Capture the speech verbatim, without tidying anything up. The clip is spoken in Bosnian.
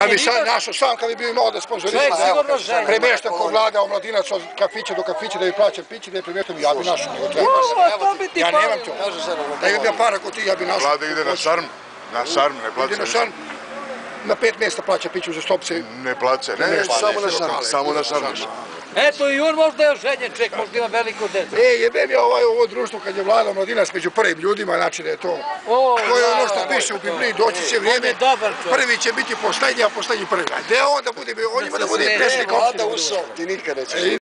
Ja bi sad našao sam kad bi bio imao da sponzorišem. Premještam ko vlada omladinac od kafića do kafića da bi plaćam pići, da je premještam, ja bi našao. Ja nemam to. Da je bio para kod ti, ja bi našao. Vlada ide na Sarm, na Sarm, ne plaća. Ide na Sarm, na pet mjesta plaća piću za stopce. Ne plaća, ne, samo na Sarm, samo na Sarm. Eto i on možda je ženjen ček, možda ima veliko dete. E, jebem ja ovo društvo kad je vlada omladinac među prvim ljudima, znači da je to... To je ono što piše u Bibliji, doći će vrijeme, prvi će biti posljednji, a posljednji prvi. Gde on da bude, on ima da bude predsjednik opštine. Vlada usao, ti nikad nećeš.